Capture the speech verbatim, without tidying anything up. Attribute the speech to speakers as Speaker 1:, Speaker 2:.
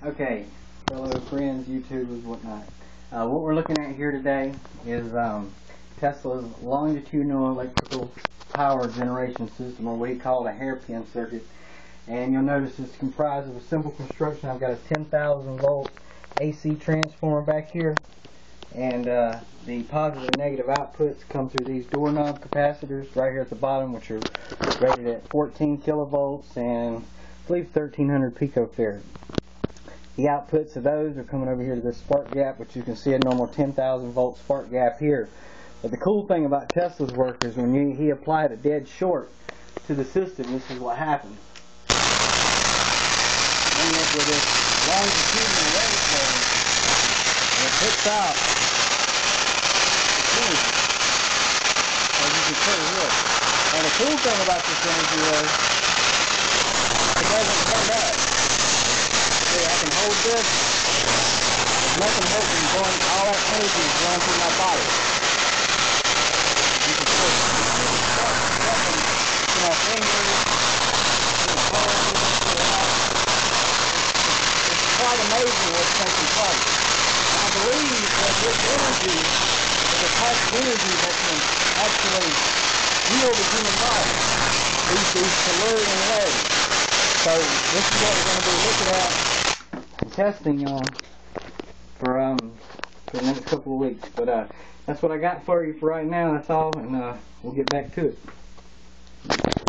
Speaker 1: Okay, fellow friends, YouTubers, whatnot. Uh, what we're looking at here today is um, Tesla's longitudinal electrical power generation system, or what we call a hairpin circuit. And you'll notice it's comprised of a simple construction. I've got a ten thousand volt A C transformer back here, and uh, the positive and negative outputs come through these doorknob capacitors right here at the bottom, which are rated at fourteen kilovolts and I believe thirteen hundred picofarad. The outputs of those are coming over here to this spark gap, which you can see a normal ten thousand volt spark gap here. But the cool thing about Tesla's work is when you, he applied a dead short to the system, this is what happens. Ending up with this longitudinal waveform, and it puts out the energy, as you can see here. And the cool thing about this energy is it doesn't turn up. See, I can hold this. There's nothing holding going. All that energy is going through my body. You can see it. To my fingers, to my palms, to the house. It's quite amazing what's taking place. And I believe that this energy is a type of energy that can actually heal the human body. These, these tellurian rays. So this is what we're going to be looking at and testing on for um for the next couple of weeks. But uh, that's what I got for you for right now. That's all, and uh, we'll get back to it.